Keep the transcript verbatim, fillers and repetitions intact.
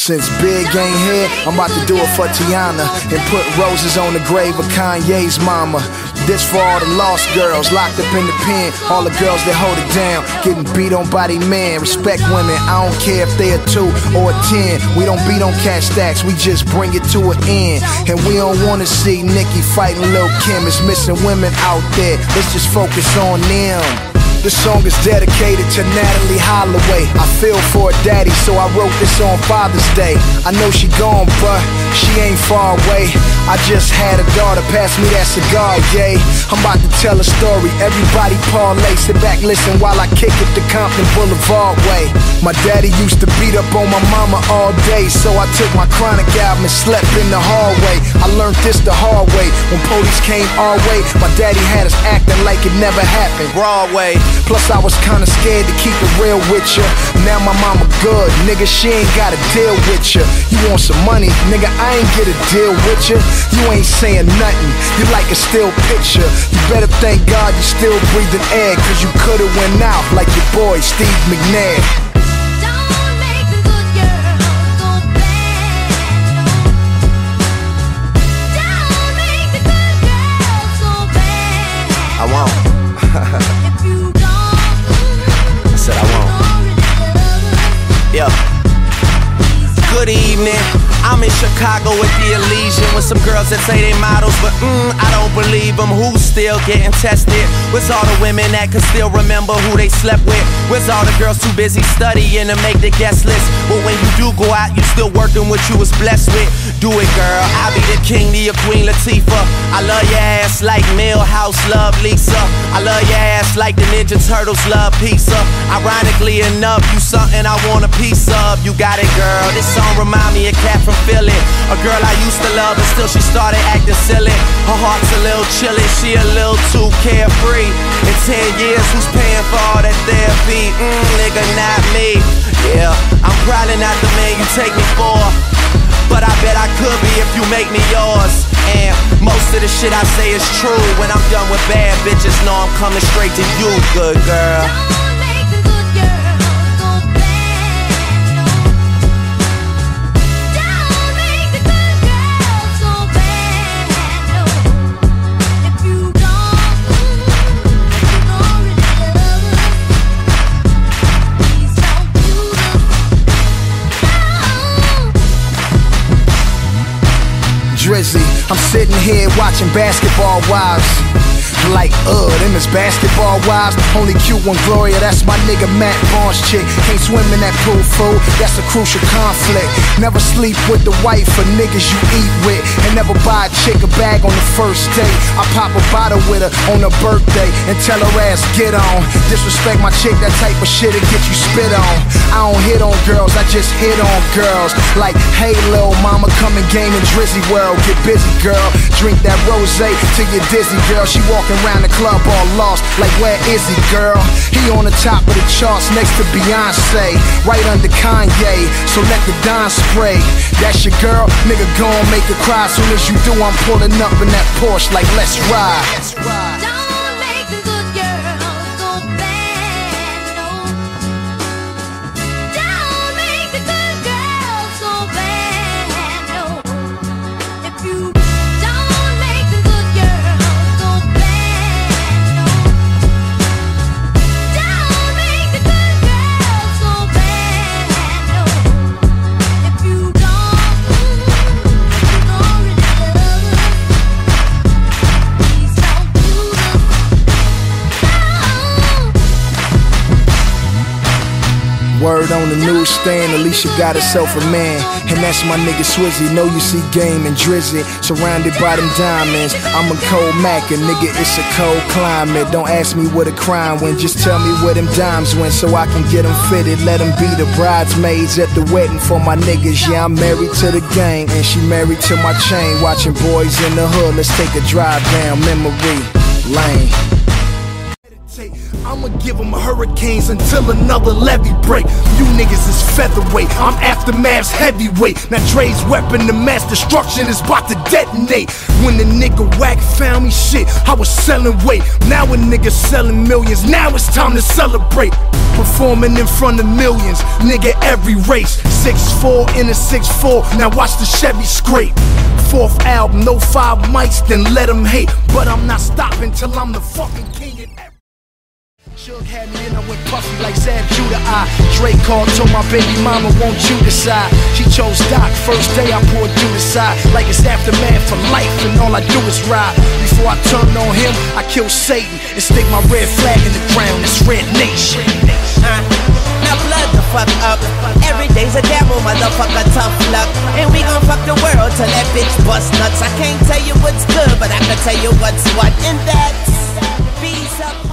Since Big ain't here, I'm about to do it for Tiana and put roses on the grave of Kanye's mama. This for all the lost girls locked up in the pen, all the girls that hold it down, getting beat on by they man. Respect women, I don't care if they a two or a ten. We don't beat on cash stacks, we just bring it to an end. And we don't wanna see Nicki fighting Lil' Kim. It's missing women out there, let's just focus on them. This song is dedicated to Natalie Holloway. I feel for her daddy, so I wrote this on Father's Day. I know she gone, but she ain't far away. I just had a daughter pass me that cigar, yay. I'm about to tell a story, everybody parlay. Sit back, listen while I kick it the Compton Boulevard way. My daddy used to beat up on my mama all day, so I took my Chronic album and slept in the hallway. I learned this the hard way. When police came our way, my daddy had us acting like it never happened. Broadway. Plus I was kinda scared to keep it real with ya. Now my mama good, nigga, she ain't gotta deal with ya. You want some money, nigga, I ain't get a deal with ya. You ain't saying nothing, you like a still picture. You better thank God you still breathing air, cause you could've went out like your boy Steve McNair. I won't. I said I won't. Yeah. Good evening. I'm in Chicago with the Elysian with some girls that say they models, but mm, I don't believe them. Who's still getting tested? Where's all the women that can still remember who they slept with? Where's all the girls too busy studying to make the guest list? But when you do go out, you still working what you was blessed with. Do it, girl. I'll be the king to your Queen Latifah. I love your ass like Millhouse love Lisa. I love your ass like the Ninja Turtles love pizza. Ironically enough, you something I want a piece of. You got it, girl. This song remind me of Cat from Philly, a girl I used to love, but still she started acting silly. Her heart's a little chilly, she a little too carefree. In ten years, who's paying for all that therapy? Mmm, nigga, not me. Yeah, I'm probably not the man you take me for, but I bet I could be if you make me yours. And most of the shit I say is true. When I'm done with bad bitches, know I'm coming straight to you, good girl. Drizzy, I'm sitting here watching Basketball Wives. Like, uh, them is Basketball Wives. Only cute one, Gloria, that's my nigga Matt Barnes chick. Can't swim in that pool, fool, that's a crucial conflict. Never sleep with the wife of niggas you eat with, and never buy a chick a bag on the first date. I pop a bottle with her on her birthday and tell her ass get on. Disrespect my chick, that type of shit'll get you spit on. I don't hit on girls, I just hit on girls. Like, hey lil' mama, come and game in Drizzy world. Get busy, girl, drink that rosé till you're dizzy, girl. She walking around the club all lost, like where is he, girl? He on the top of the charts next to Beyonce, right under Kanye, so let the Don spray. That's your girl, nigga, gon' make her cry. Soon as you do, I'm pulling up in that Porsche like let's ride. Let's ride. Word on the newsstand, Alicia got herself a man, and that's my nigga Swizzy. Know you see Game and Drizzy, surrounded by them diamonds. I'm a cold Mac, and nigga, it's a cold climate. Don't ask me where the crime went, just tell me where them dimes went, so I can get them fitted. Let them be the bridesmaids at the wedding for my niggas. Yeah, I'm married to the gang, and she married to my chain. Watching Boys in the Hood, let's take a drive down memory lane. I'ma give them hurricanes until another levee break. You niggas is featherweight, I'm Aftermath's heavyweight. Now Dre's weapon to mass destruction is about to detonate. When the nigga Wack found me, shit, I was selling weight. Now a nigga selling millions, now it's time to celebrate. Performing in front of millions, nigga every race. six four in a six four, now watch the Chevy scrape. Fourth album, no five mics, then let them hate. But I'm not stopping till I'm the fucking king of every. Suge had me and I went puffy like Zab Judah. I Dre called, told my baby mama, won't you decide? She chose Doc, first day I poured through the side. Like it's Aftermath for life and all I do is ride. Before I turned on him, I killed Satan and stick my red flag in the ground. It's Red Nation. uh, Now blood the fuck up. Every day's a gamble, motherfucker, tough luck. And we gon' fuck the world till that bitch bust nuts. I can't tell you what's good, but I can tell you what's what. And that's peace up.